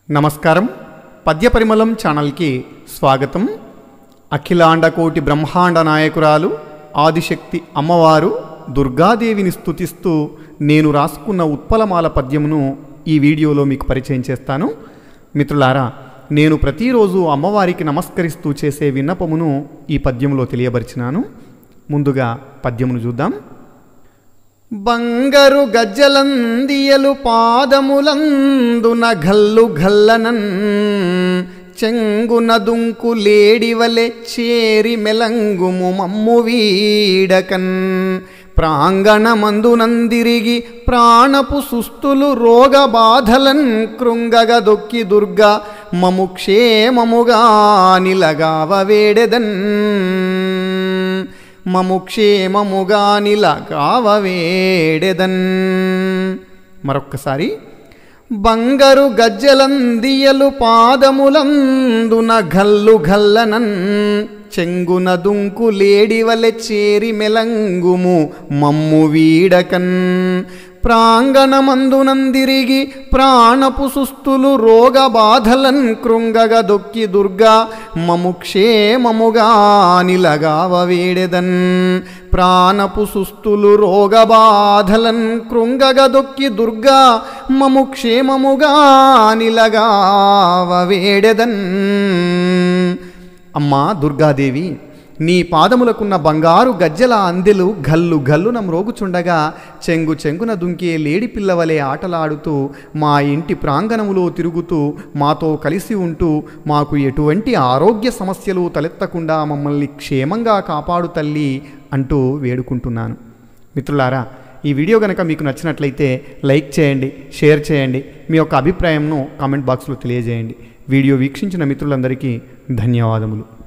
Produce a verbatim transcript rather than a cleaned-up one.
నమస్కారం. పద్యపరిమళం ఛానల్కి స్వాగతం. అఖిలాండకోటి బ్రహ్మాండ నాయకురాలు ఆదిశక్తి అమ్మవారు దుర్గాదేవిని స్తుతిస్తూ నేను రాసుకున్న ఉత్పలమాల పద్యమును ఈ వీడియోలో మీకు పరిచయం చేస్తాను. మిత్రులారా, నేను ప్రతిరోజు అమ్మవారికి నమస్కరిస్తూ చేసే విన్నపమును ఈ పద్యములో తెలియబరిచినాను. ముందుగా పద్యమును చూద్దాం. బంగారు గజ్జలందియలు పాదములందున గల్లు గల్లనన్ చెంగున దుంకు లేడివలె చేరి మెలంగుము మమ్ము వీడకన్ ప్రాంగణమందునందిరిగి ప్రాణపు సుస్తులు రోగ బాధలన్ కృంగగ దొక్కి దుర్గా మము క్షేమముగా నిలగావ వేడెదన్ మము క్షేమముగా నిలగావ వేడెదన్. మరొక్కసారి. బంగారు గజ్జలందియలు పాదములందున గల్లు గల్లనన్ చెంగున దుంకు లేడివలె చేరి మెలంగుము మమ్ము వీడకన్ ప్రాంగణమందునందిరిగి ప్రాణపు సుస్తులు రోగ బాధలన్ కృంగగ దొక్కి దుర్గా మము క్షేమముగా నిలగావ వేడెదన్ ప్రాణపు సుస్తులు రోగ బాధలన్ కృంగగ దొక్కి దుర్గా మము క్షేమముగా నిలగావ వేడెదన్. అమ్మా దుర్గాదేవి, నీ పాదములకున్న బంగారు గజ్జల అందెలు గల్లు గల్లున మ్రోగుచుండగా చెంగు చెంగున దుంకే లేడి పిల్లవలే ఆటలాడుతూ మా ఇంటి ప్రాంగణములో తిరుగుతూ మాతో కలిసి ఉంటూ మాకు ఎటువంటి ఆరోగ్య సమస్యలు తలెత్తకుండా మమ్మల్ని క్షేమంగా కాపాడు తల్లి అంటూ వేడుకుంటున్నాను. మిత్రులారా, ఈ వీడియో కనుక మీకు నచ్చినట్లయితే లైక్ చేయండి, షేర్ చేయండి, మీ యొక్క అభిప్రాయంను కామెంట్ బాక్స్లో తెలియజేయండి. వీడియో వీక్షించిన మిత్రులందరికీ ధన్యవాదములు.